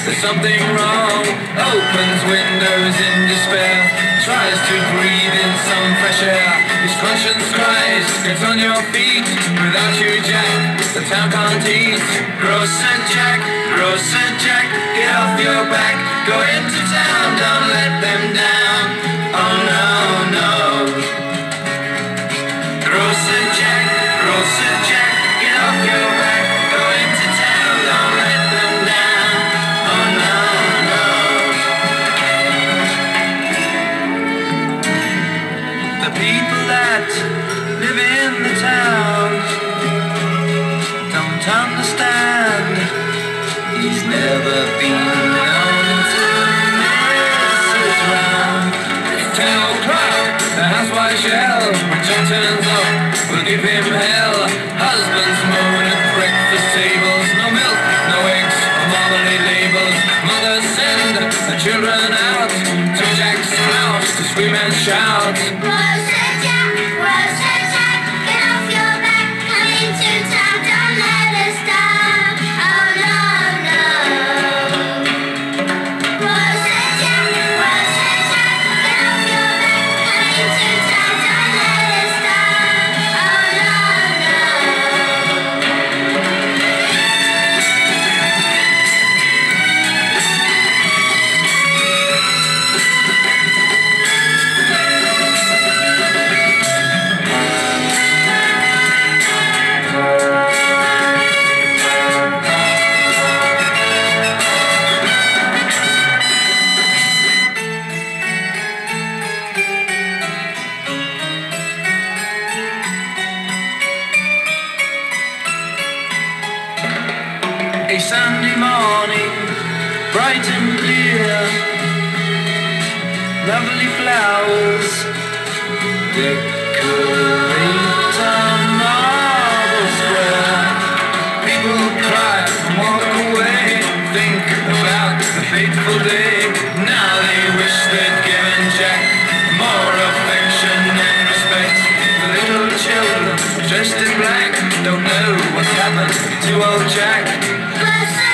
there's something wrong. Opens windows in despair, tries to breathe in some fresh air. His conscience cries, get on your feet. Without you, Jack, the town can't eat. Grocer Jack, get off your back. Go into town, don't let them down. Oh no, no. Grocer Jack, get off your back. Go into town, don't let them down. Oh no, no. The people that live in the town don't understand. He's never been known to mess around. It's 10 o'clock, the housewife shell. When John turns up, we'll give him hell. Husbands moan at breakfast tables. No milk, no eggs, or marmalade labels. Mothers send the children out to Jack's house to scream and shout. Grocer Jack, get off your back. Come into town, don't let us down. Oh no, no. Grocer Jack, get off your back. Come into town, don't let us down. Oh no, no. A Sunday morning, bright and clear, lovely flowers decorate a marble square. People cry and walk away, think about the fateful day. Now they wish they'd given Jack more affection and respect. The little children dressed in black don't know what's happened to old Jack. Grocer